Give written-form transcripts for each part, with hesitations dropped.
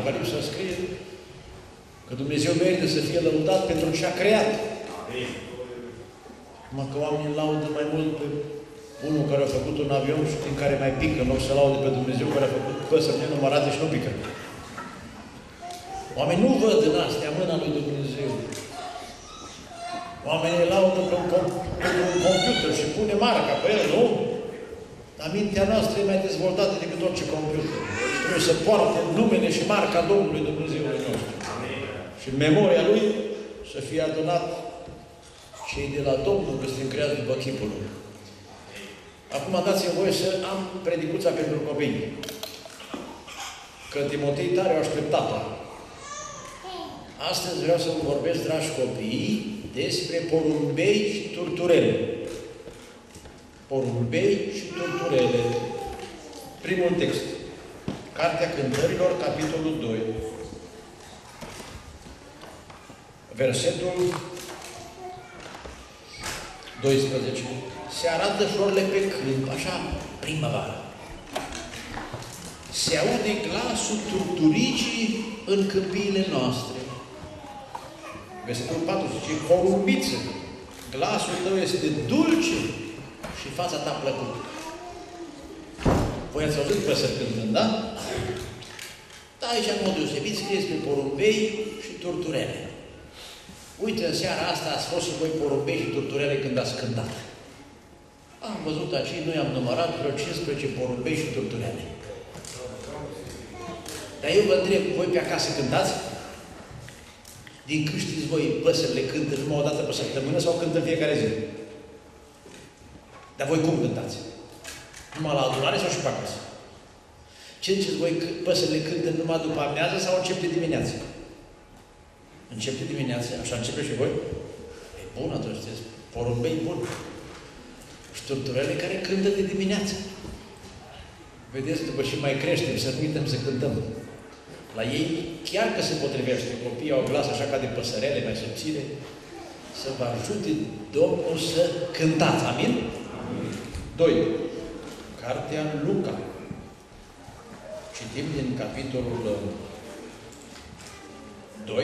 Apocalipsa scrie că Dumnezeu merită să fie lăudat pentru ce a creat. Numai că oamenii laudă mai mult pe unul care a făcut un avion și din care mai pică, în loc să laude pe Dumnezeu care a făcut păsări nenumărate și nu pică. Oamenii nu văd în astea mâna lui Dumnezeu. Oamenii laudă pe un computer și pune marca pe el, nu? Dar mintea noastră e mai dezvoltată decât orice computer. Trebuie să poarte numele și marca Domnului Dumnezeului nostru. Și în memoria Lui să fie adunat cei de la Domnul, că suntem creați după chipul Lui. Acum dați-mi voie să am predicuța pentru copii. Că Timotei tare o așteptat-o. Astăzi vreau să vă vorbesc, dragi copii, despre porumbei și turturele. Porumbei și turturele. Primul text. Cartea Cântărilor, capitolul 2. Versetul 12. Se arată florile pe câmp, așa, primăvară. Se aude glasul turturicii în câmpiile noastre. Versetul 4 zice, porumbiță, glasul tău este dulce și fața ta plăcută. Voi ați auzit păsări cântând, da? Da, aici, în mod deosebit, scrie despre porumbei și turturele. Uite, în seara asta ați fost și voi porumbei și turturele când ați cântat. Am văzut aici, noi am numărat vreo 15 porumbei și turturele. Dar eu vă întreb, voi pe acasă cântați? Din cât știți voi, păsările cântă numai o dată pe săptămână sau cântă în fiecare zi? Dar voi cum cântați? Numai la adunare sau și pe acasă? Ce ziceți voi, păsările cântă numai după amiază sau încep de dimineață? Încep de dimineață? Așa începe și voi? E bun atunci, sunteți porumbei buni. Și turturele care cântă de dimineață. Vedeți, după ce mai creștem, să nu uităm să cântăm. La ei, chiar că se potrivește, copiii au glas așa ca de păsărele, mai subțire, să vă ajute Domnul să cântați. Amin? Amin. 2. Cartea Luca. Citim din capitolul 2,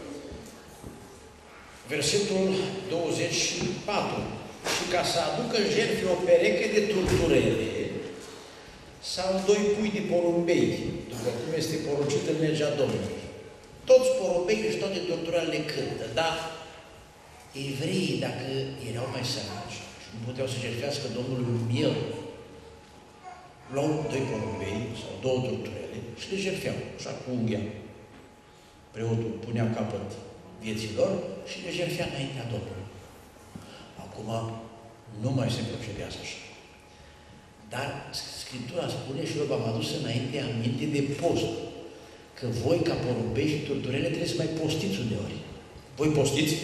versetul 24. Și ca să aducă jertfe o pereche de turturele sau 2 pui de porumbei, după cum este poruncit în legea Domnului. Toți porumbeii și toate turturele cântă, dar evreii, dacă erau mai săraci și nu puteau să jertfească Domnului un miel, luau 2 porumbei sau 2 turturele și le jertfeau, așa cu unghia. Preotul punea capăt vieților și le jertfea înaintea Domnului. Acum nu mai se procedează așa. Dar Scriptura spune și eu v-am adus înainte aminte de post. Că voi, ca porumbei și turturele, trebuie să mai postiți uneori. Voi postiți?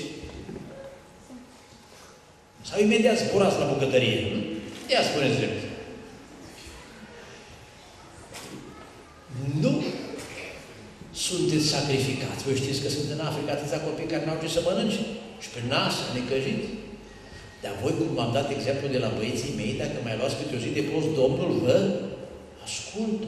Sau imediat zburați la bucătărie? Ia spuneți drept. Nu sunteți sacrificați. Voi știți că sunt în Africa atâția copii care n-au ce să mănânce. Și pe nas, necăjiți. Dar voi, cum v-am dat exemplu de la băieții mei, dacă mai luați câte o zi de post, Domnul vă ascultă.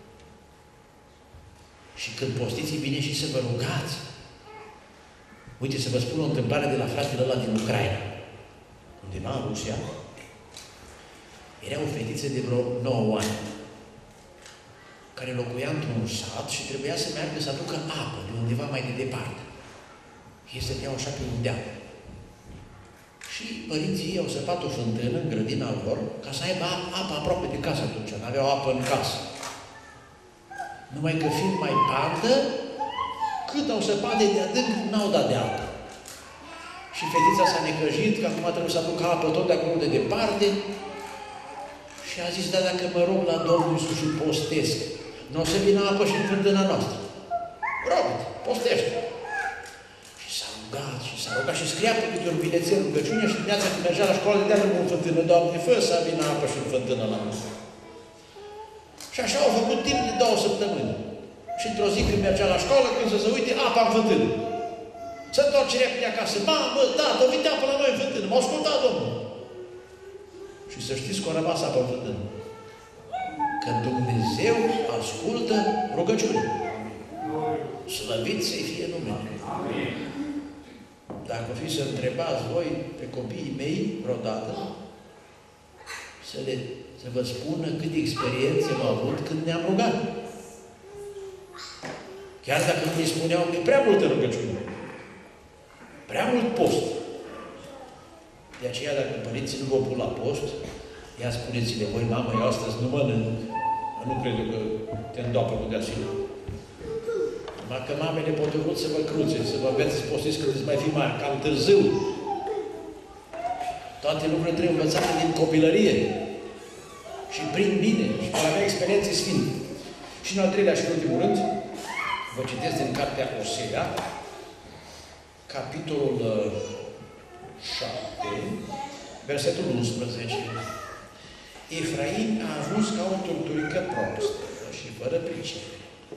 Și când postiți, bine și să vă rugați. Uite, să vă spun o întâmplare de la fratele ăla din Ucraina. Undeva în Rusia, era o fetiță de vreo 9 ani, care locuia într-un sat și trebuia să meargă să aducă apă de undeva mai de departe. Ei stăteau așa pe un deal. Și părinții ei au săpat o fântână în grădina lor ca să aibă apă aproape de casă atunci. N-aveau apă în casă. Numai că fiind mai pandă, cât au săpat de adânc, n-au dat de apă. Și fetița s-a necăjit că acum trebuie să aducă apă tot de acolo de departe. Și a zis, da, dacă mă rog la Domnul Iisus și postesc, nu o să vină apă și în fântâna noastră. Rog-te, postește. Și s-a rugat și scria pe câte un bilețel rugăciunea și dimineața când mergea la școală, dădea drumul în fântână. Doamne, fă să vină apă și în fântână la noi. Și așa au făcut timp de 2 săptămâni. Și într-o zi când mergea la școală, când să se uite, apa în fântână. Se întoarce repede acasă. Mamă, tată, uite apă la noi în fântână. M-au ascultat, Domnul. Și să știți că a rămas apă în fântână. Că Dumnezeu ascultă rugăciunea. Slăvit să-i fie numele. Amin. Dacă o fi să întrebați voi pe copiii mei vreodată, să vă spună câte experiențe am avut când ne-am rugat. Chiar dacă nu îi spuneau, e prea multă rugăciune. Prea mult post. De aceea, dacă părinții nu vă pun la post, ia spuneți-le, voi, mamă, eu astăzi nu mănânc. Nu cred că te îndoapă cu deasupra. Numai că mamele pot vrut să vă cruțe, să vă înveți să postiți când îți mai fi mai cam târziu. Toate lucrurile trebuie învățate din copilărie. Și prin bine. Și vor avea experiențe sfinte. Și în al treilea și în ultimul rând, vă citesc din cartea Osea, capitolul 7, versetul 11. Efraim a ajuns ca o turturică proastă și fără pricere.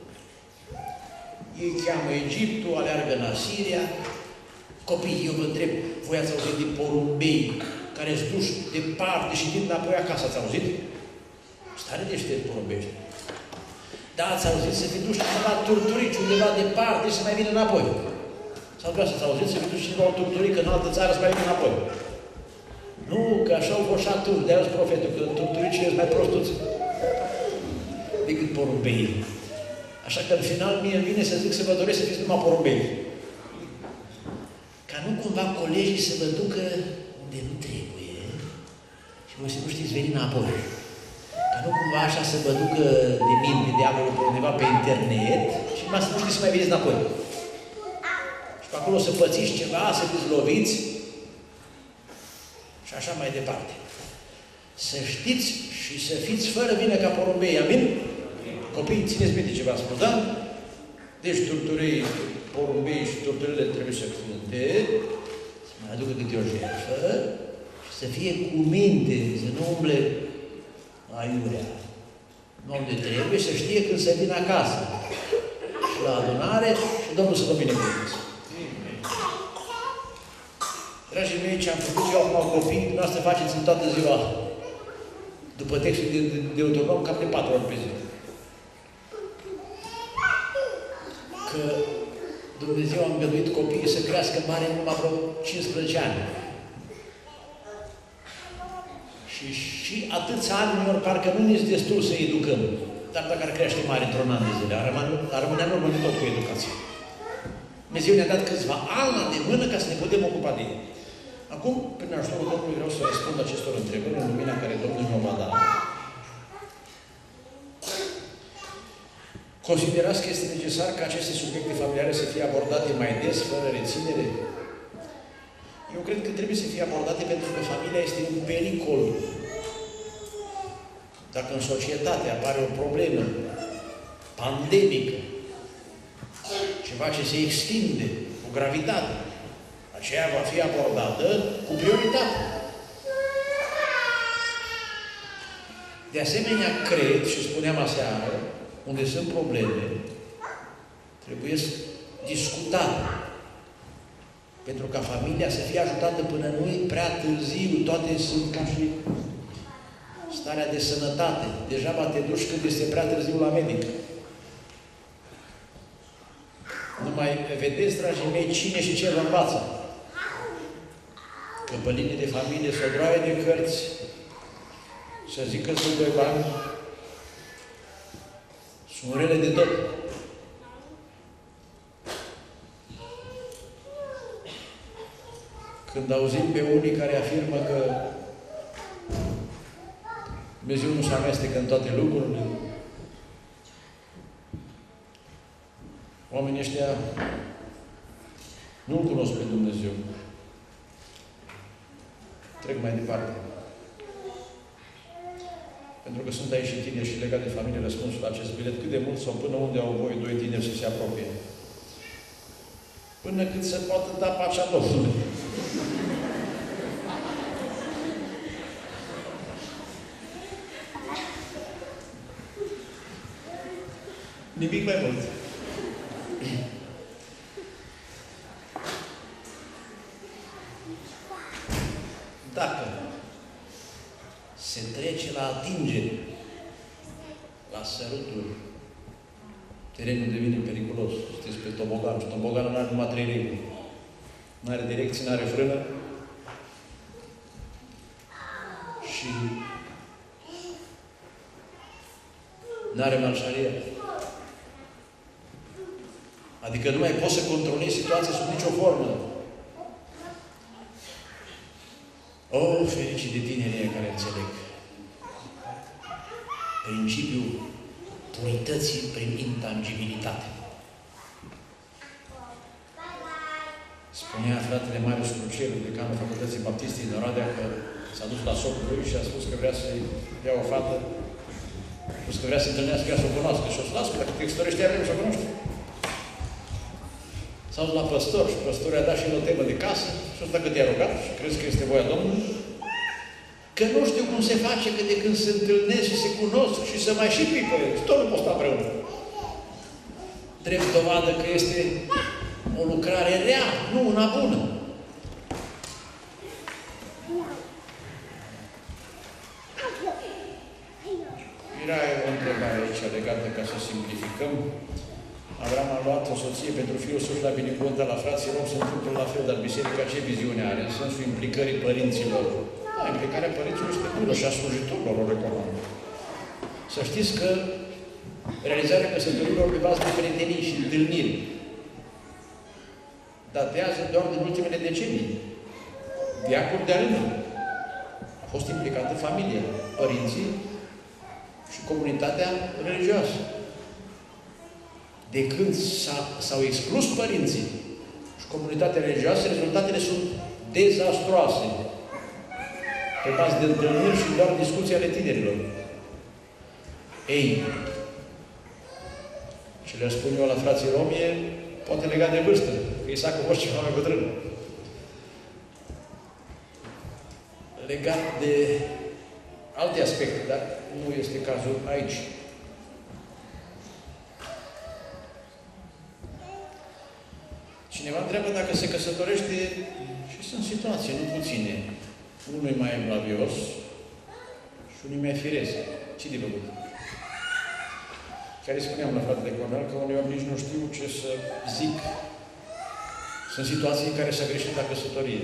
Ei cheamă Egiptul, aleargă în Asiria. Copiii, eu vă întreb, voi ați auzit de porumbei care îți duci departe și din înapoi acasă, ați auzit? Stare deștept porumbești. Da, ați auzit să fi dus cineva turturici undeva departe și să mai vină înapoi. Sau vreau să-ți auzit să fi dus cineva o turturică în altă țară să mai vină înapoi. Nu, că așa au fost și atunci, de-aia sunt profetul, că turturicii sunt mai prostuți decât porumbeii. Așa că în final mie îmi vine să zic să vă doresc să fiți numai porumbei. Ca nu cumva colegii să vă ducă unde nu trebuie și voi să nu știți veni înapoi. Ca nu cumva așa să vă ducă de minte diavolul pe undeva pe internet și numai să nu știți să mai veniți înapoi. Și pe acolo să pățiți ceva, să fiți loviți și așa mai departe. Să știți și să fiți fără vină ca porumbei. Amin? Copiii, țineți minte ce v-am spus, da? Deci turturii, porumbei și turturile trebuie să cânte, să mai aducă câte o jertfă și să fie cu minte, să nu umble aiurea. Nu unde trebuie, să știe când să vină acasă. Și la adunare și Domnul să vă binecuvânteze. Dragii mei, ce am făcut eu acum copii, dumneavoastră faceți în toată ziua, după textul de Deuteronom, cam de 4 ori pe zi. Că Dumnezeu a îngăduit copiii să crească mare numai vreo 15 ani. Și atâția ani, uneori, parcă nu ne-s destul să educăm. Dar dacă ar crește mare într-un an de zile, ar rămâne în urmă de tot cu educație. Dumnezeu ne-a dat câțiva ani de mână ca să ne putem ocupa de ei. Acum, prin ajutorul Domnului, vreau să răspund acestor întrebări în lumina care Domnul ne-o va da. Considerați că este necesar ca aceste subiecte familiare să fie abordate mai des, fără reținere? Eu cred că trebuie să fie abordate pentru că familia este un pericol. Dacă în societate apare o problemă pandemică, ceva ce se extinde cu gravitate, aceea va fi abordată cu prioritate. De asemenea, cred, și spuneam aseară, unde sunt probleme, trebuie discutate. Pentru ca familia să fie ajutată până nu e prea târziu, toate sunt ca și starea de sănătate. Degeaba te duci când este prea târziu la medic. Nu mai vedeți, dragii mei, cine și ce vă învață. Că pe linie de familie să o droaie de cărți, să zică că sunt doi bani, sunt rele de tot. Când auzim pe unii care afirmă că Dumnezeu nu se amestecă în toate lucrurile, oamenii ăștia nu-L cunosc pe Dumnezeu. Trec mai departe. Pentru că sunt aici și tineri și legat de familie răspunsul la acest bilet, cât de mult sau până unde au voie doi tineri să se apropie? Până cât se poate da pacea Domnului. Nimic mai mult. Dacă se trece la atingere, la săruturi, terenul devine periculos. periculos. Știți, pe tobogan. Și toboganul nu are numai 3 reguli. Nu are direcție, nu are frână. Și nu are marșaria. Adică nu mai poți să controlezi situația sub nicio formă. O, fericit de tinerii care înțeleg principiul purității prin intangibilitate. Spunea fratele Marius Crucielu, decanul Facultății Baptiste din Oradea, că s-a dus la socrul lui și a spus că vrea să-i dea o fată. A spus că vrea să întâlnească ea să o cunoască. Și o să las, că dacă te căsătorești, ea vrem să o cunoști. S-a dus la păstor și păstorul i-a dat și el o temă de casă și o să dacă te-a rugat și crezi că este voia Domnului, că nu știu cum se face că de când se întâlnesc și se cunosc și să mai și pipă, tot nu pot sta împreună. Drept dovadă că este o lucrare rea, nu una bună. Era o întrebare aici legată ca să simplificăm. Avram a luat o soție pentru fiul său și la binecuvântat la frații rom, se întâmplă la fel, dar biserica ce viziune are? În sensul implicării părinților. Da, implicarea părinților este bună și a slujitorilor o recomand. Să știți că realizarea căsătorilor pe bază de prietenii și întâlniri datează doar din ultimele decenii. Veacuri de-a rândul. A fost implicată familia, părinții și comunitatea religioasă. De când s-au exclus părinții și comunitatea religioasă, rezultatele sunt dezastroase. Pe bază de întâlniri și doar discuții ale tinerilor. Ei, ce le spun eu la frații romi e poate legat de vârstă, că Isaac a fost ceva mai bătrân. Legat de alte aspecte, dar nu este cazul aici. Cineva întreabă dacă se căsătorește și sunt situații, nu puține. Unul e mai evlavios și unul e mai firesc. Ce de făcut? Care spuneam la fratele Cornel că uneori nici nu știu ce să zic. Sunt situații în care s-a greșit la căsătorie.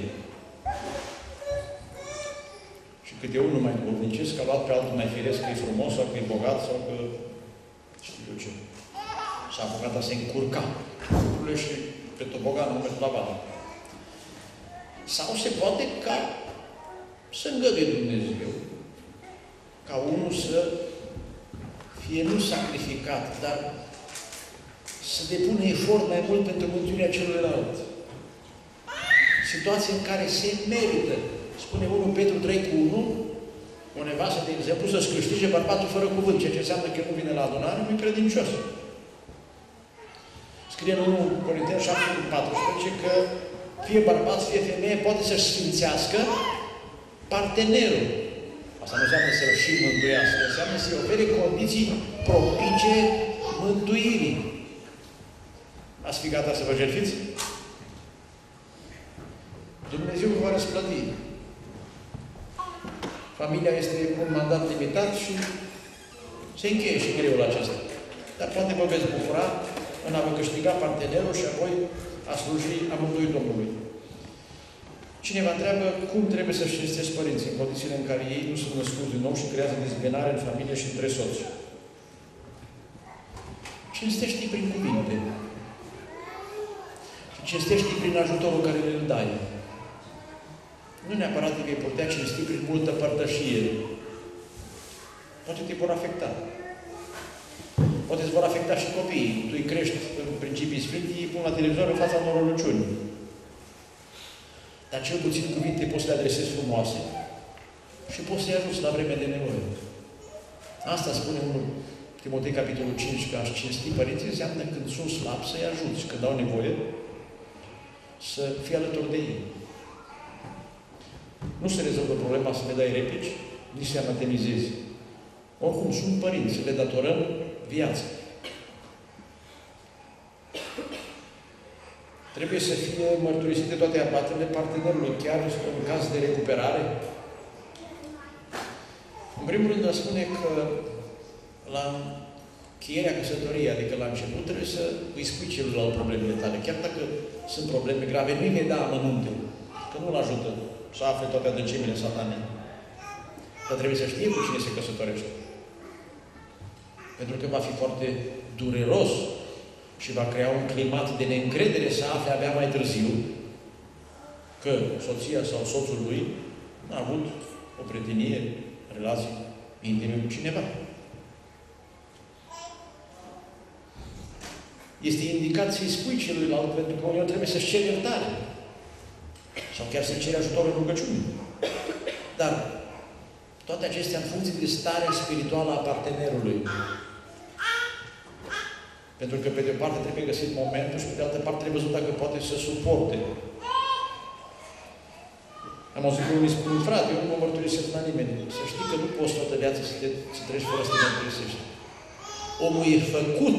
Și câte unul mai duhovnicesc a luat pe altul mai firesc că e frumos sau că e bogat sau că știu eu ce. S-a apucat a se încurca lucrurile și pe tobogan nu merg la vală. Sau se poate ca să îngăduie Dumnezeu ca unul să fie nu sacrificat, dar să depună efort mai mult pentru mântuirea celuilalt. Situații în care se merită. Spune 1 Petru 3:1, o nevastă, de exemplu, să-și câștige bărbatul fără cuvânt, ceea ce înseamnă că nu vine la adunare, nu e credincios. Scrie în 1 Corinteni 7:14 că fie bărbat, fie femeie, poate să-și sfințească partenerul. Asta nu înseamnă să-l și mântuiască, înseamnă să-i ofere condiții propice mântuirii. Ați fi gata să vă jertfiți? Dumnezeu vă va răsplăti. Familia este un mandat limitat și se încheie și greul acesta. Dar poate vă veți bucura în a vă câștiga partenerul și apoi a sluji amândoi Domnului. Cineva întreabă cum trebuie să-și cinstești părinții în condițiile în care ei nu sunt născuți din nou și creează dezbinare în familie și între soți. Cinstești prin cuvinte. Și cinstești prin ajutorul care le dai. Nu neapărat că îi putea cinsti prin multă părtășie. Poate te vor afecta. Poate îți vor afecta și copiii. Tu îi crești în principii sfinte, îi pun la televizor în fața unor rugăciuni. Dar cel puțin cuvinte poți să le adresezi frumoase și poți să-i ajuți la vreme de nevoie. Asta spune 1 Timotei, capitolul 5, că a-și cinsti părinții înseamnă când sunt slabi să-i ajuți, când au nevoie să fii alături de ei. Nu se rezolvă problema să le dai replici, nici să-i anatemizezi. Oricum, sunt părinți, le datorăm viața. Trebuie să fie mărturisite toate abaterile partenerului, chiar în caz de recuperare. În primul rând, spune că la cheierea căsătoriei, adică la început trebuie să îi spui celuilalt problemele tale. Chiar dacă sunt probleme grave, nu-i vei da amănunte, că nu-l ajută să afle toate adâncimile satanei. Dar trebuie să știe cu cine se căsătorește. Pentru că va fi foarte dureros și va crea un climat de neîncredere să afle abia mai târziu că soția sau soțul lui a avut o prietenie, relații intime cu cineva. Este indicat să-i spui celuilalt, pentru că uneori trebuie să-și ceri iertare. Sau chiar să-i ceri ajutor în rugăciune. Dar toate acestea în funcție de starea spirituală a partenerului. Pentru că pe de o parte trebuie găsit momentul și pe de altă parte trebuie văzut dacă poate să suporte. Am auzit că unii spun, frate, eu nu mă mărturisesc la nimeni. Să știi că nu poți toată viața să treci fără să te mărturisești. Omul e făcut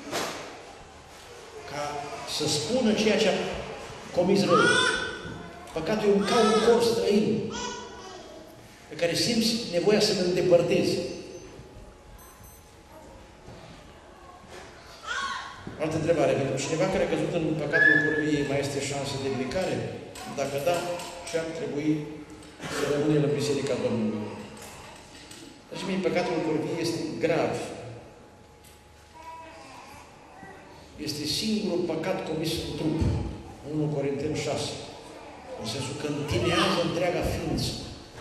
ca să spună ceea ce a comis rău. Păcatul e ca un corp străin pe care simți nevoia să-l îndepărtezi. Altă întrebare. Pentru cineva care a căzut în păcatul curviei, mai este șansă de ridicare? Dacă da, ce ar trebui să rămâne la Biserica Domnului? Deci, mie, păcatul curviei este grav. Este singurul păcat comis în trup. 1 Corinteni 6. În sensul că întinează întreaga ființă.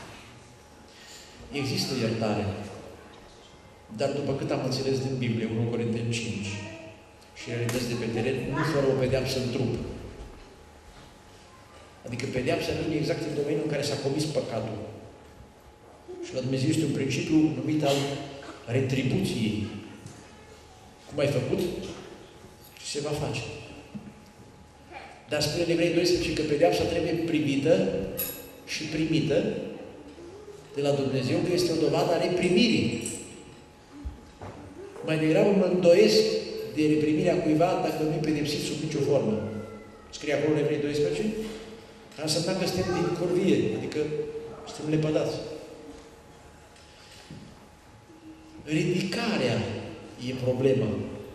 Există iertare. Dar după cât am înțeles din Biblie, 1 Corinteni 5, și realități de pe teren, nu fără o pedeapsă în trup. Adică pedeapsa vine exact în domeniul în care s-a comis păcatul. Și la Dumnezeu este un principiu numit al retribuției. Cum ai făcut? Și se va face. Dar spune în Evrei 12 că pedeapsa trebuie privită și primită de la Dumnezeu, că este o dovadă a reprimirii. Mai degrabă mă îndoiesc de reprimirea cuiva dacă nu e pedepsit sub nicio formă. Scrie acolo în Evrei 12, a însemnat că suntem din curvie, adică suntem lepădați. Ridicarea e problema.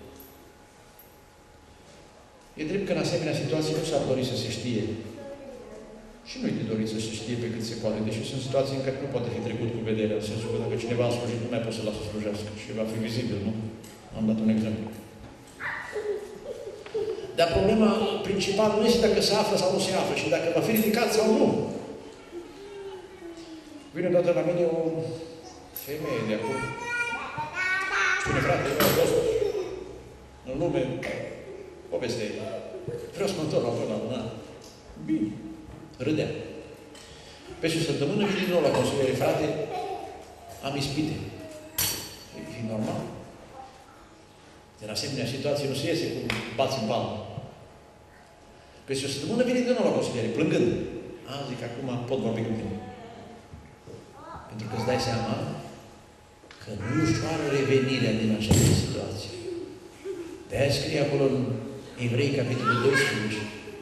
E drept că în asemenea situații nu s-ar dori să se știe. Și nu-i de dorit să se știe pe cât se poate, deși sunt situații în care nu poate fi trecut cu vederea, în sensul că dacă cineva a slujit, nu mai poate să lasă slujească și va fi vizibil, nu? Am dat un exemplu. Dar problema principală nu este dacă se află sau nu se află, ci dacă va fi ridicat sau nu. Vine odată la mine o femeie de acum. Spune, frate, eu am fost în lume, povestea ei. Vreau să mă întorc la până la bine. Râdea. Peste o săptămână vine din nou la consiliere, frate, am ispite. E normal. În asemenea situație nu se iese cu bați în palmă. Peste o săptămână vine din nou la consiliere, plângând. Zic, acum pot vorbi cu tine. Pentru că îți dai seama că nu e ușoară revenirea din această situație. De-aia scrie acolo în Evrei, capitolul 12,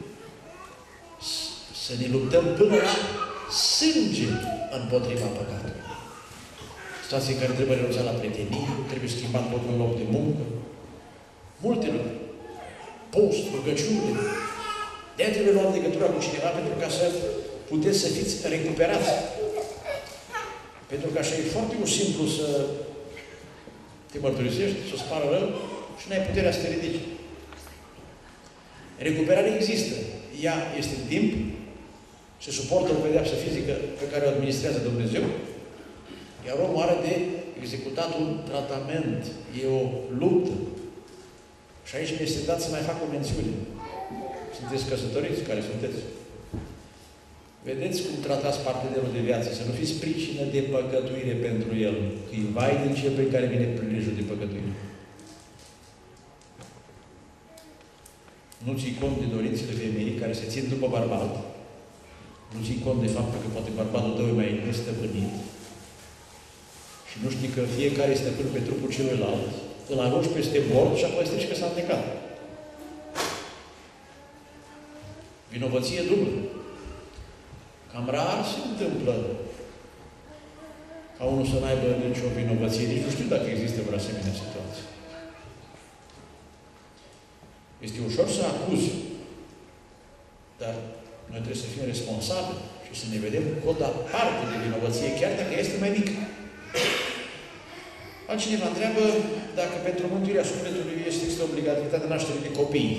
să ne luptăm până la sânge împotriva păcatului. Situații în care trebuie renunțat la prietenie, trebuie schimbat locul în loc de muncă. Multe lucruri. Post, rugăciune. De-aia trebuie luat legătura cu cineva pentru ca să puteți să fiți recuperați. Pentru că așa e foarte simplu să te mărturisești, să-ți pară rău și n-ai puterea să te ridici. Recuperarea există. Ea este timp, se suportă o pedeapsă fizică pe care o administrează Dumnezeu, iar omul are de executat un tratament. E o luptă. Și aici mi este dat să mai fac o mențiune. Sunteți căsătoriți? Care sunteți? Vedeți cum tratați partenerul de viață, să nu fiți pricină de păcătuire pentru el. Că e vai din cel pe care vine prilejul de păcătuire. Nu ții cont de dorințele femeii care se țin după bărbat. Nu ții cont de faptul că poate bărbatul tău e mai nestăpânit. Și nu știi că fiecare este stăpân pe trupul celuilalt. Îl arunci peste bord și apoi strici că s-a înnecat. Vinovăție dublă. Cam rar se întâmplă ca unul să n-aibă nicio vinovăție. Nici nu știu dacă există vreo asemenea situație. Este ușor să acuzi, dar noi trebuie să fim responsabili și să ne vedem cod aparte de vinovăție, chiar dacă este mai mică. Altcineva întreabă dacă pentru mântuirea sufletului este obligativitatea nașterii de copii.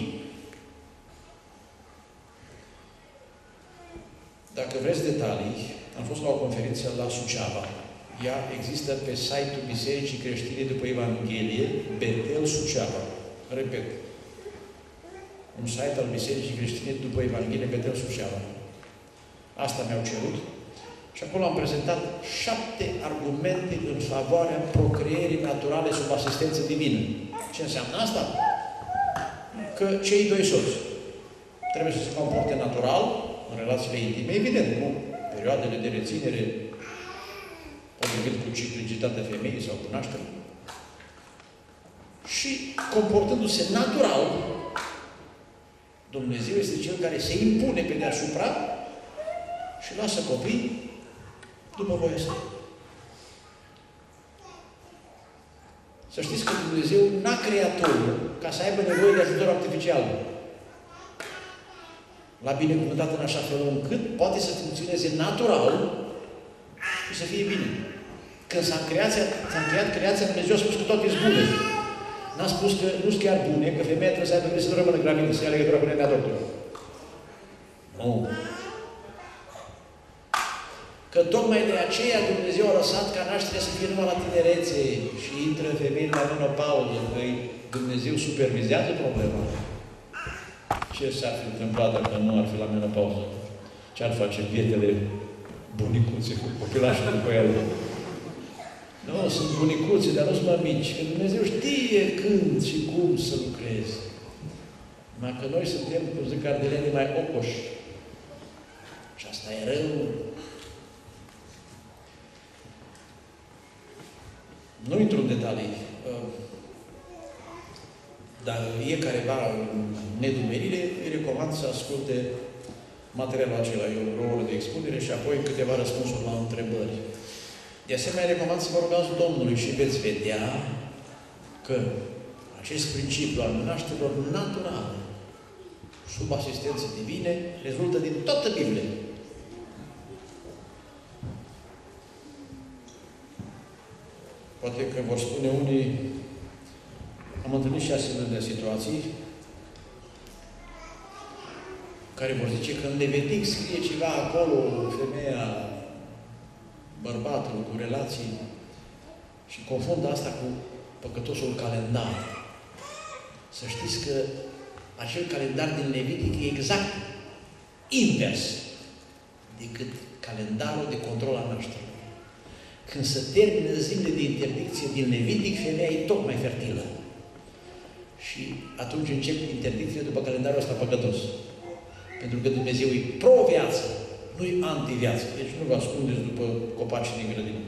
Dacă vreți detalii, am fost la o conferință la Suceava. Ea există pe site-ul Bisericii Creștine după Evanghelie, Betel Suceava. Repet. Un site al Bisericii Creștine după Evanghelie, Betel Suceava. Asta mi-au cerut. Și acolo am prezentat 7 argumente în favoarea procreierii naturale sub asistență divină. Ce înseamnă asta? Că cei doi soți trebuie să se comporte natural în relațiile intime. Evident, nu perioadele de reținere potrivit cu ciclicitatea femeii sau cu naștere. Și comportându-se natural, Dumnezeu este Cel care se impune pe deasupra și lasă copii după voia sa. Să știți că Dumnezeu n-a creat omul ca să aibă nevoie de ajutor artificial. L-a binecuvântat în așa fel încât poate să funcționeze natural și să fie bine. Când s-a încheiat creația, Dumnezeu a spus că toate sunt bune. N-a spus că nu sunt chiar bune, că femeia trebuie să aibă grijă să nu rămână gravidă, să ia legătura cu nenea doctor. Nu. Că tocmai de aceea Dumnezeu a lăsat ca nașterea să fie numai la tinerețe și intră femeile la menopauză, că Dumnezeu supervizează problema. Ce s-ar fi întâmplat dacă nu ar fi la menopauză? Ce-ar face bietele bunicuțe cu copilașii după ele? Nu, sunt bunicuțe, dar nu sunt mămici. Că Dumnezeu știe când și cum să lucreze. Numai că noi suntem, cum zic ardelenii, mai ocoși. Și asta e rău. Nu intru în detalii, dar e careva nedumerire, îi recomand să asculte materialul acela, e o oră de expunere și apoi câteva răspunsuri la întrebări. De asemenea, recomand să vă rugați Domnului și veți vedea că acest principiu al nașterilor naturale, sub asistență divine, rezultă din toată Biblia. Poate că vor spune unii, am întâlnit și asemenea situații, care vor zice că în Levitic scrie ceva acolo, femeia, bărbatul, cu relații, și confundă asta cu păcătosul calendar. Să știți că acel calendar din Levitic e exact invers decât calendarul de control al nașterii. Când se termină zilele de interdicție din Levitic, femeia e tocmai fertilă. Și atunci încep interdicțiile după calendarul ăsta păcătos. Pentru că Dumnezeu e pro-viață, nu e anti-viață. Deci nu vă ascundeți după copacii din grădină.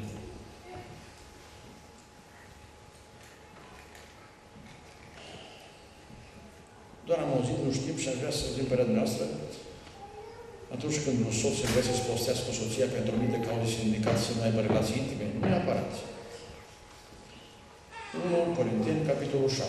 Doar am auzit, nu știm și aș vrea să zic părerea dumneavoastră. Atunci când un soț se vrea să-ți postească soția pentru o anumite cauze sindicate să nu aibă relații intime, nu neapărat. 1 Corinteni, capitolul 7.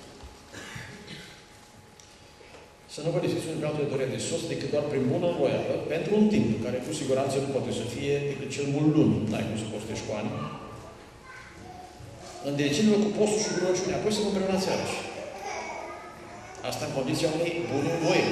Să nu vă lipsiți unul pe altul de dorință de soț decât doar prin bună voială, pentru un timp, care cu siguranță nu poate să fie decât cel mult luni. N-ai cum să postești cu ani. Îndrăgiți-vă cu postul și rugăciunea, apoi să vă împreunați iarăși. Asta în condiția unei bune voie.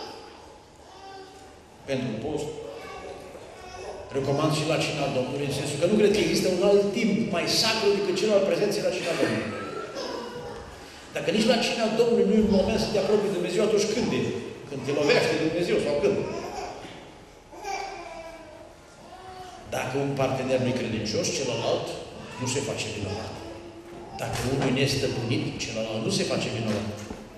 Pentru post. Recomand și la cina Domnului, în sensul că nu cred că există un alt timp mai sacru decât cel al prezenței la cina Domnului. Dacă nici la cina Domnului nu e un moment să te apropii de Dumnezeu, atunci când e? Când te lovește Dumnezeu sau când? Dacă un partener nu e credincios, celălalt nu se face vinovat. Dacă unul e nestăpânit, celălalt nu se face vinovat.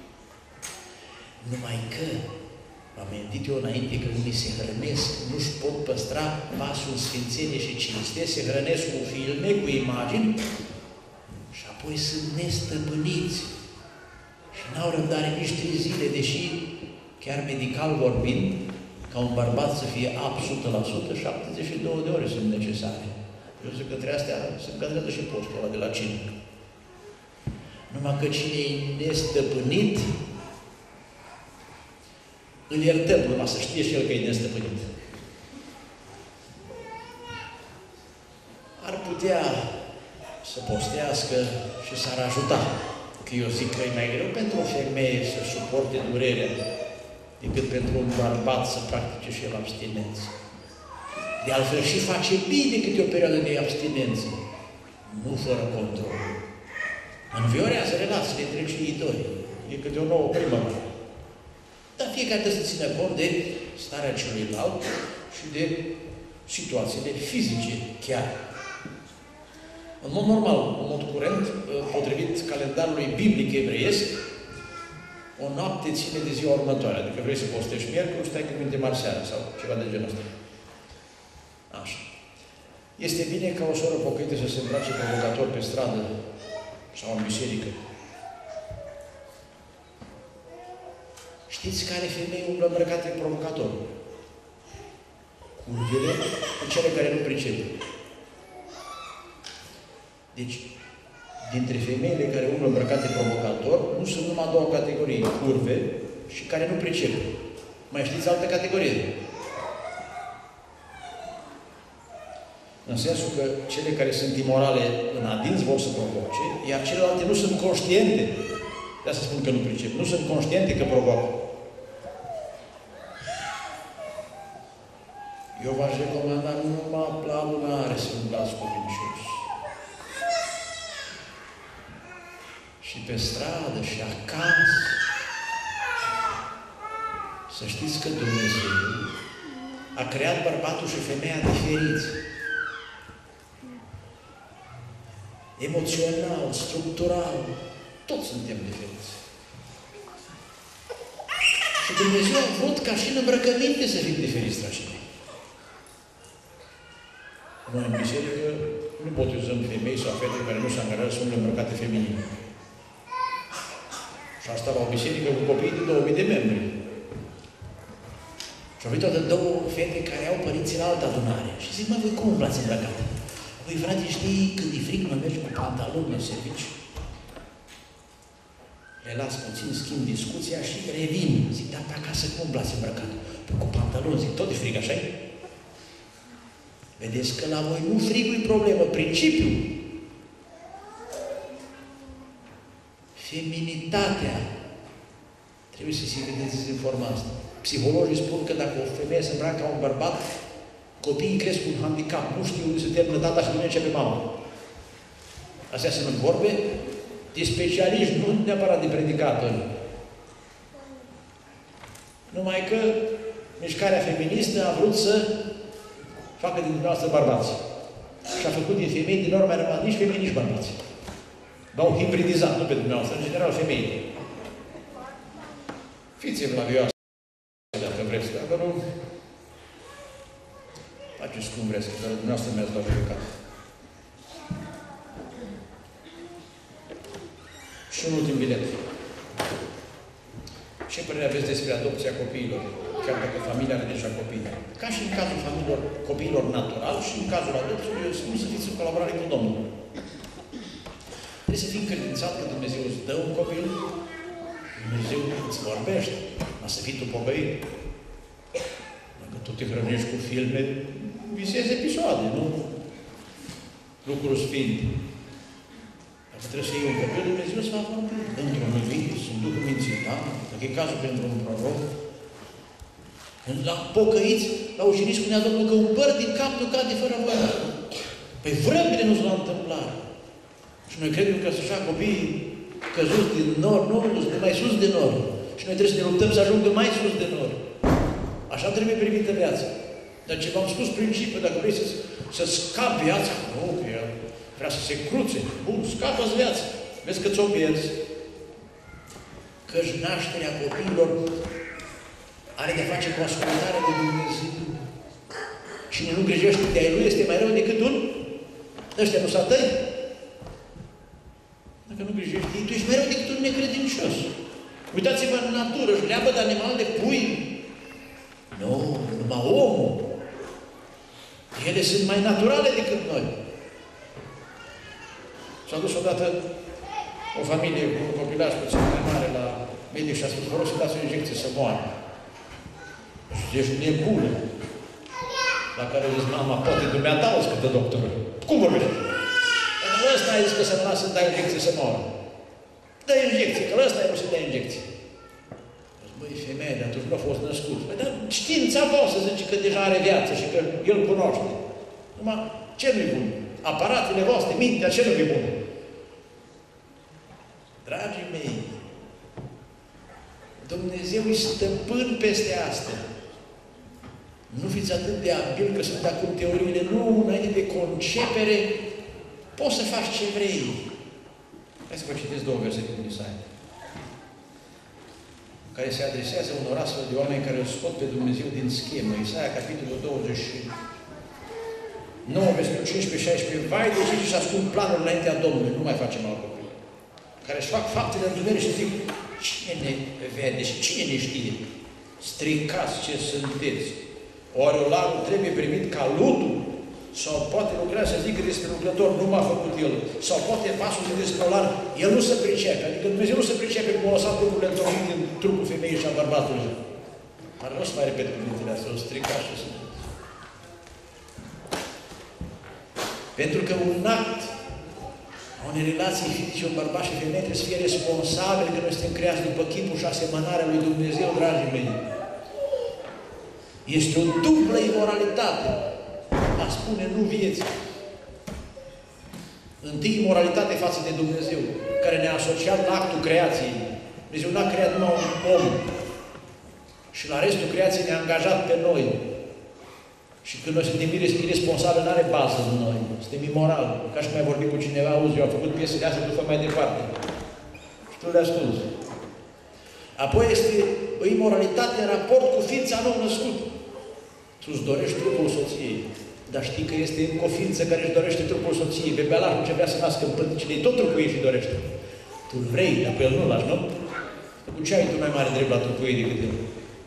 Numai că am amintit eu înainte că unii se hrănesc, nu-și pot păstra pasul în sfințenie și cinste, se hrănesc cu filme, cu imagini și apoi sunt nestăpâniți. Și n-au răbdare nici 3 zile, deși, chiar medical vorbind, ca un bărbat să fie apt 100%, 72 de ore sunt necesare. Eu zic că între astea se încadrează și postul ăla de la cină. Numai că cine e nestăpânit, Îl iertăm, numai să știe și el că e nestăpânit. Ar putea să postească și s-ar ajuta. Că eu zic că e mai greu pentru o femeie să suporte durerea decât pentru un bărbat să practice și el abstinență. De altfel și face bine câte o perioadă de abstinență. Nu fără control. Înviorează relațiile între cei doi. E câte o nouă primăvară. Dar fiecare trebuie să țină cont de starea celuilalt și de situațiile fizice chiar. În mod normal, în mod curent, potrivit calendarului biblic evreiesc, o noapte ține de ziua următoare. Adică vrei să postești miercuri, stai cu minte mari seara sau ceva de genul ăsta. Așa. Este bine ca o soră pocăită să se îmbrace provocator pe stradă sau în biserică. Știți care femei umblă îmbrăcate provocator? Curvele cu cele care nu pricep. Deci, dintre femeile care umblă îmbrăcate provocator, nu sunt numai două categorii, curve și care nu pricep. Mai știți altă categorie? În sensul că cele care sunt imorale în adins vor să provoce, iar celelalte nu sunt conștiente. De asta spun că nu pricep. Nu sunt conștiente că provoacă. Eu v-aș recomanda numai la adunare să umblați cuvincioși. Și pe stradă și acasă. Să știți că Dumnezeu a creat bărbatul și femeia diferiți. Emoțional, structural, toți suntem diferiți. Și Dumnezeu a vrut ca și în îmbrăcăminte să fim diferiți, dragii mei. Noi în biserică nu botezăm femei sau fete care nu se angajează să umble îmbrăcate feminin. Și asta la o biserică cu copii de 2000 de membri. Și au venit toate două fete care au părinții în altă adunare. Și zic, mă, voi cum umblați îmbrăcate? Păi, frate, știi, când e frig, mă mergi cu pantaloni în serviciu. Le las puțin, schimb discuția și revin. Zic, dar pe acasă cum umblați îmbrăcat? Păi cu pantaloni, zic, tot de frig, așa-i? Vedeți că la voi nu frigul e problemă, principiul. Feminitatea. Trebuie să se vedeți în forma asta. Psihologii spun că dacă o femeie se îmbracă ca un bărbat, copiii cresc cu un handicap, nu știu unde se termină tata și unde începe mama. Astea sunt vorbe de specialiști, nu neapărat de predicatori. Numai că mișcarea feministă a vrut să facă din dumneavoastră bărbați. Și a făcut din femei, din urmă, rămas nici femei, nici bărbați. L-au hibridizat, nu pe dumneavoastră, în general femei. Fiți-mi la vioasă, dacă vreți, dacă nu, faceți cum vreți, că dumneavoastră mi-ați dat judecat. Și un ultim bilet. Ce părere aveți despre adopția copiilor? Chiar dacă familia are deja copii. Ca și în cazul copiilor natural și în cazul adopției, eu spun să fiți în colaborare cu Domnul. Trebuie să fii încredințat că Dumnezeu îți dă un copil, Dumnezeu îți vorbește, dar să fii tu pocăit. Dacă tu te hrănești cu filme, visezi episoade, nu lucruri sfinte. Dacă trebuie să iei un copil, Dumnezeu să va vorbi. Într-un vis, în Duhul minții, da? Dacă e cazul pentru un proroc. Când la pocăiți, la ucenici spunea Domnul că un păr din cap nu cade fără voia. Păi vremile nu se va întâmpla. Și noi credem că să-și fac copiii căzuți din nor, nu, de mai sus de nor. Și noi trebuie să ne luptăm să ajungă mai sus de nor. Așa trebuie privită viața. Dar ce v-am spus principiul, dacă vrei să scapi viața, nu, că ea vrea să se cruțe. Bun, scapă-ți viața. Vezi că ți-o pierzi. Că-și nașterea copiilor are de face cu ascultarea de Dumnezeu. Cine nu grijește de ai lui este mai rău decât un ăștia nu s-a tăi. Dacă nu grijești, tu ești mai rău decât un necredincios. Uitați-vă în natură, își leapă de animal de pui. Nu, numai omul. Ele sunt mai naturale decât noi. S-a dus odată o familie cu un copilaș puțin mai mare la medic și a spus, vă rog să dați o injecție să moară. Și ești nebună. La care zici, mama, poate dumneata auzi cât de doctor. Cum vorbești? Dar ăsta a zis că să-mi lasă să dai injecție să moară. Dă injecție, că ăsta e o să dea injecție. Băi, femeie, atunci nu a fost născut. Păi, dar știința voastră zice că deja are viață și că el cunoaște. Numai, ce nu-i bun? Aparatele voastre, mintea, ce nu-i bun? Dragii mei, Dumnezeu e stăpân peste astea. Nu fiți atât de abil că sunt acum teoriile. Nu, înainte de concepere, poți să faci ce vrei. Hai să vă citesc două versete din Isaia, care se adresează unor astfel de oameni care îl scot pe Dumnezeu din schemă. Isaia, capitolul 29, versetul 15-16. Vai de cei ce își ascund planul înaintea Domnului, nu mai facem alt lucru. Care își fac faptele în dumere și zic, cine ne vede și cine ne știe? Stricați ce sunteți. Oare olarul trebuie primit ca lutul? Sau poate lucrea să zică despre lucrător, nu m-a făcut el. Sau poate vasul zic despre olar, el nu se pricepe. Adică Dumnezeu nu se pricepe cum a lăsat lucrurile întornit din trupul femeii și a bărbatului. Dar nu o să mai repet cuvintele astea, o strica și să... Pentru că un act a unei relații fizice, un bărbat și femeie trebuie să fie responsabil că noi suntem creați după chipul și asemănarea lui Dumnezeu, dragii mei. Este o dublă imoralitate a spune nu vieții. Întâi imoralitate față de Dumnezeu, care ne-a asociat la actul creației. Dumnezeu n-a creat numai un om și la restul creației ne-a angajat pe noi. Și când noi suntem irresponsabili, nu are bază în noi. Suntem imorali. Ca și mai vorbim cu cineva, auzi, eu am făcut piesele astea, tu fă mai departe. Și tu le asculți. Apoi este o imoralitate în raport cu ființa nou născută. Tu îți dorești trupul soției, dar știi că este încă o ființă care își dorește trupul soției. Bebelarul ce vrea să nască în pântecele ei, tot trupul ei și dorește. Tu vrei, dar pe el nu-l lași, nu? Cu ce ai tu mai mare drept la trupul ei decât el?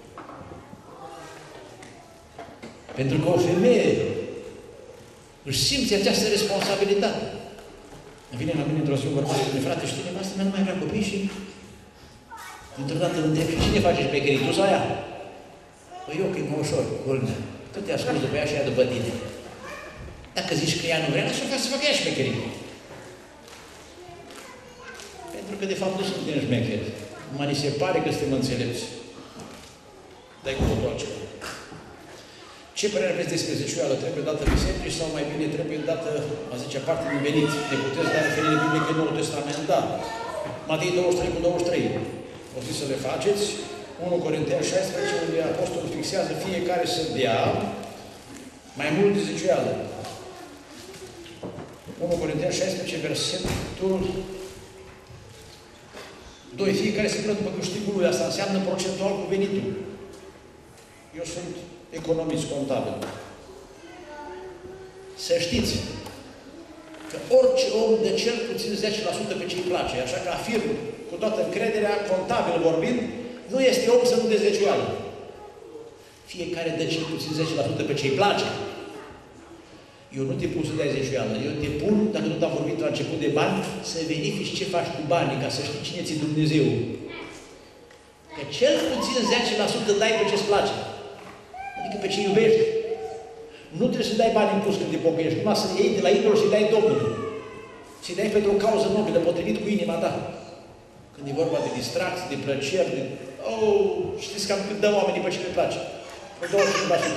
Pentru că o femeie își simte această responsabilitate. Vine la mine într-o zi un bărbat și spune, frate, știi, nevastă mea nu mai vrea copii și dintr-o dată îl întreb, și cine face șmecherii, tu sau ea? Păi eu, că e mai ușor, culmea. Tu te asculți după ea și ea după tine. Dacă zici că ea nu vrea, lasă-o să facă ea șmecherii. Pentru că, de fapt, nu suntem șmecheri. Numai ni se pare că suntem înțelepți. Dai cu totul altceva. Ce părere aveți despre zeciuială? Trebuie dată biserici sau mai bine trebuie dată, a zicea parte din venit? Ne puteți da referire biblică în Noul Testament? Da. Matei 23 cu 23. O fi să le faceți. 1 Corinteni 16, unde Apostolul fixează fiecare să dea mai mult de zeciuială. 1 Corinteni 16, versetul 2. Fiecare se plătă după câștigul lui. Asta înseamnă procentual cu venitul. Eu sunt economist contabil. Să știți că orice om dă cel puțin 10% pe ce îi place. Așa că afirm cu toată încrederea, contabil vorbind, nu este om să nu dea zeciuială. Fiecare dă cel puțin 10% pe ce îi place. Eu nu te pun să dai zeciuială. Eu te pun, dacă nu am vorbit la început de bani, să verifici ce faci cu banii, ca să știi cine ți-e Dumnezeu. Că cel puțin 10% dai pe ce-ți place. Adică pe ce iubești. Nu trebuie să dai bani în plus când te pocăiești, numai să iei de la idol și dai Domnului. Să-i dai pentru o cauză nobilă, potrivit cu inima ta. Când e vorba de distracții, de plăceri, de... Oh, știți cam cât dă oamenii pe ce le place. Pe 25%.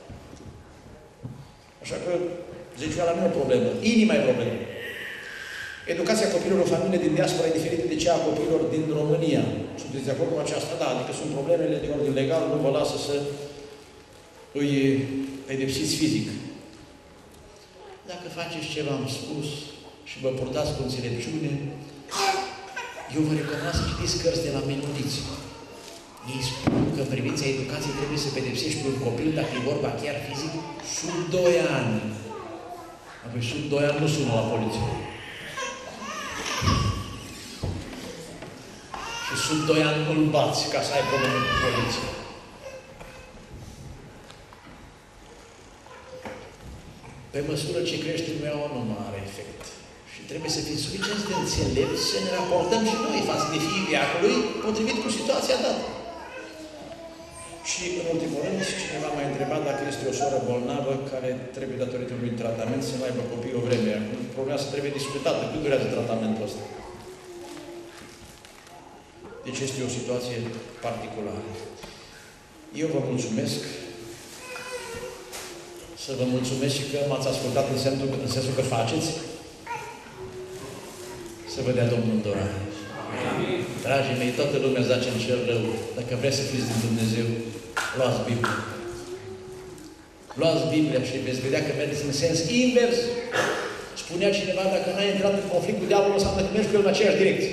Așa că zeciuiala nu e o problemă. Inima e problemă. Educația copilor în familie din diaspora e diferită de cea a copilor din România. Sunteți de acord cu aceasta? Da, adică sunt problemele de ordin legal, nu vă lasă să îi pedepsiți fizic. Dacă faceți ce v-am spus și vă purtați cu înțelepciune, eu vă recomand să citiți cărți de la Menoniți. Ei spun că în privința educației trebuie să pedepsești pe un copil, dacă e vorba chiar fizic, sub 2 ani. Apoi sub 2 ani nu sună la poliție. Și sub 2 ani îl bați ca să ai probleme cu poliție. Pe măsură ce crește lumea, nu are efect. Și trebuie să fim suficient de înțelepți să ne raportăm și noi față de fiii veacului, potrivit cu situația dată. Și, în ultimul rând, cineva m-a întrebat dacă este o soră bolnavă care trebuie, datorită unui tratament, să mai aibă copii o vreme. Problema asta trebuie discutată. Cât durează tratamentul ăsta? Deci este o situație particulară. Eu vă mulțumesc. Să vă mulțumesc și că m-ați ascultat în sensul că faceți. Să vă dea Domnul îndurare. Dragii mei, toată lumea zace în cel rău. Dacă vreți să fiți din Dumnezeu, luați Biblia. Luați Biblia și veți vedea că mergeți în sens invers. Spunea cineva, dacă n-ai intrat în conflict cu diavolul, înseamnă că mergi cu el în aceeași direcție.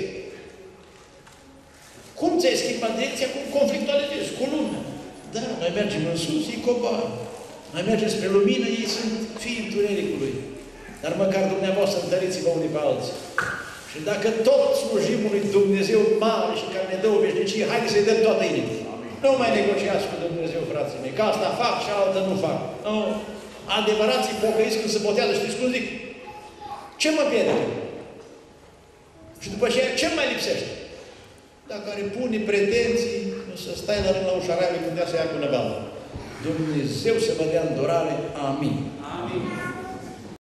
Cum ți-ai schimbat direcția? Cum conflictualizezi? Cu lumea. Da, noi mergem în sus, ei coboară. Noi mergem spre lumină, ei sunt fii întunericului. Dar măcar dumneavoastră întăriți-vă unii pe alții. Și dacă tot slujim unui Dumnezeu mare și care ne dă o veșnicie, haideți să-i dăm toată inima. Nu mai negociați cu Dumnezeu, frații mei, că asta fac și altă nu fac. Nu. Adevărații pocăiți când se botează, știți cum zic? Ce mă pierde? Și după aceea, ce mai lipsește? Dacă are pune pretenții, să stai la rând la ușa raiului când ea să ia cu năvală. Dumnezeu să vă dea îndurare. Amin. Amin.